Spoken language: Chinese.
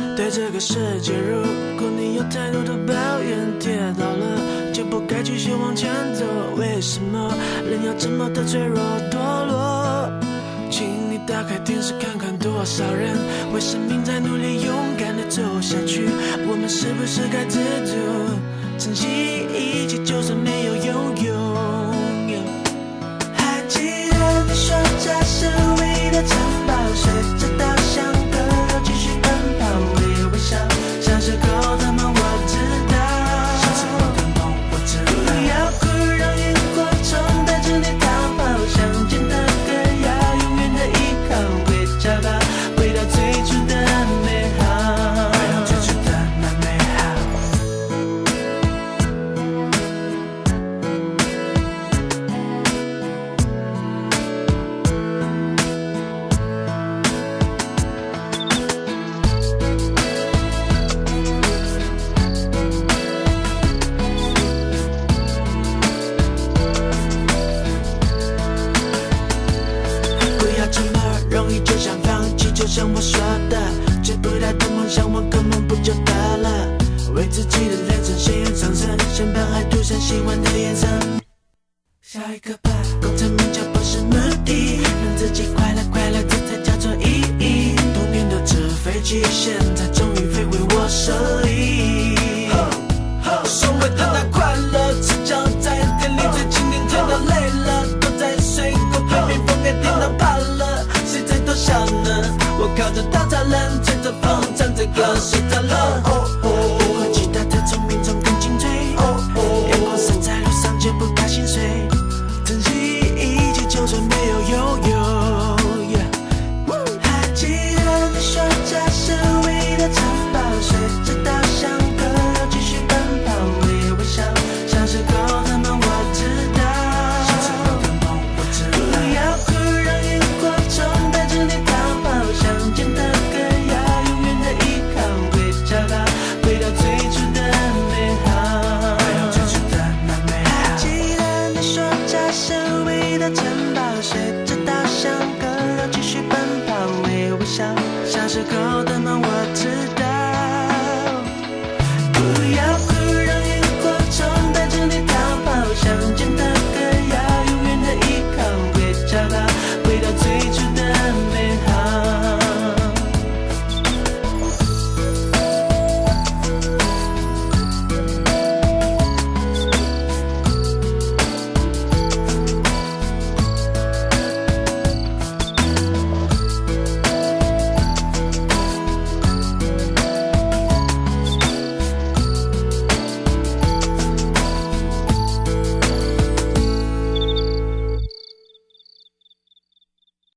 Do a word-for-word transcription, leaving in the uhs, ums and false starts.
对这个世界，如果你有太多的抱怨，跌倒了就不该继续往前走。为什么人要这么的脆弱堕落？请你打开电视看看，多少人为生命在努力，勇敢的走下去。我们是不是该知足，珍惜一切，就算没有拥有？还记得你说这是唯一的城堡，随着稻香河流继续奔跑，微微笑，小时候的梦我知道，小时候的梦我知道。不要哭，让萤火虫带着你逃跑，乡间的歌谣，永远的依靠，回家吧，回到最初的美好，回到最初的那美好。不要这么容易就想放弃，就像我说的，追不到的梦想我根本不就得了？为自己的人生鲜艳上升，身旁还涂上喜欢的颜色。下一个吧，功成名就不是目的，让自己快乐快乐，这才叫做意义。童年的纸飞机，现在终于飞回我手里。所谓的那快乐，赤脚在店里最经典，天到累了，躲在水沟被蜜蜂给叮到怕了，谁在偷笑呢？我靠着稻草人，吹着风，唱着歌，睡着了。不管其他的聪明总更精粹，阳光洒在路上就不怕心碎，珍惜一切，就算没有拥有。还记得你说这是唯一的城堡，随着稻香河流继续奔跑，微微笑，小时候的梦我知道，小时候的梦我知道。不要哭，让萤火虫带着你逃跑，乡间的歌谣，永远的依靠，回家吧，回到最初的美好，回到最初的那美好。还记得你说这是唯一的城堡，随着稻香河流继续奔跑，微微笑，小时候的梦我知道。